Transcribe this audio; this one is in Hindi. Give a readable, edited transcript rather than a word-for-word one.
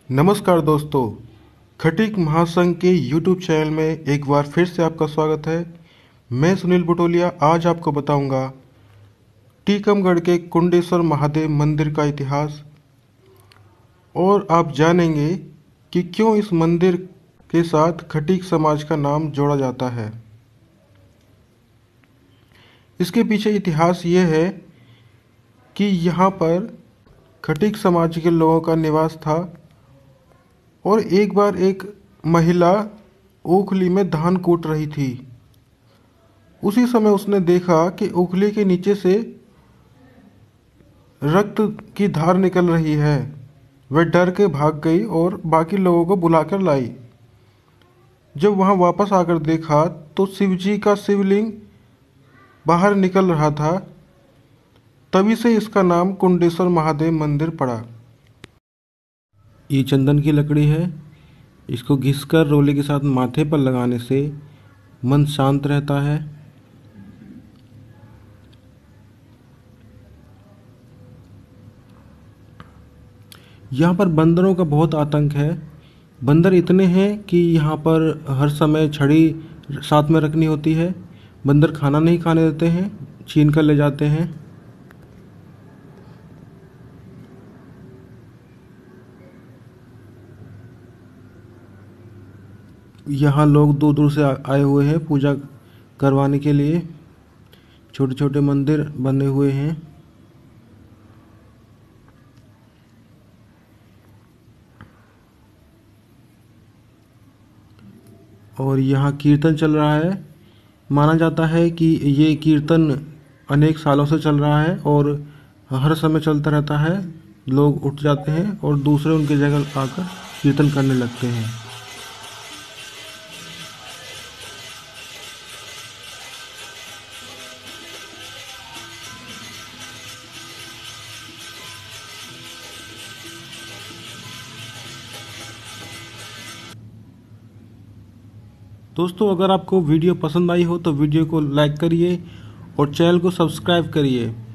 नमस्कार दोस्तों, खटीक महासंघ के YouTube चैनल में एक बार फिर से आपका स्वागत है। मैं सुनील बुटोलिया आज आपको बताऊंगा टीकमगढ़ के कुंडेश्वर महादेव मंदिर का इतिहास और आप जानेंगे कि क्यों इस मंदिर के साथ खटीक समाज का नाम जोड़ा जाता है। इसके पीछे इतिहास ये है कि यहाँ पर खटीक समाज के लोगों का निवास था और एक बार एक महिला ओखली में धान कूट रही थी। उसी समय उसने देखा कि ओखली के नीचे से रक्त की धार निकल रही है। वह डर के भाग गई और बाकी लोगों को बुलाकर लाई। जब वहां वापस आकर देखा तो शिवजी का शिवलिंग बाहर निकल रहा था। तभी से इसका नाम कुंडेश्वर महादेव मंदिर पड़ा। ये चंदन की लकड़ी है। इसको घिसकर रोले के साथ माथे पर लगाने से मन शांत रहता है। यहाँ पर बंदरों का बहुत आतंक है। बंदर इतने हैं कि यहाँ पर हर समय छड़ी साथ में रखनी होती है। बंदर खाना नहीं खाने देते हैं, छीन कर ले जाते हैं। यहाँ लोग दूर दूर से आए हुए हैं पूजा करवाने के लिए। छोटे छोटे मंदिर बने हुए हैं। और यहाँ कीर्तन चल रहा है। माना जाता है कि ये कीर्तन अनेक सालों से चल रहा है और हर समय चलता रहता है। लोग उठ जाते हैं और दूसरे उनकी जगह आकर कीर्तन करने लगते हैं। दोस्तों, अगर आपको वीडियो पसंद आई हो तो वीडियो को लाइक करिए और चैनल को सब्सक्राइब करिए।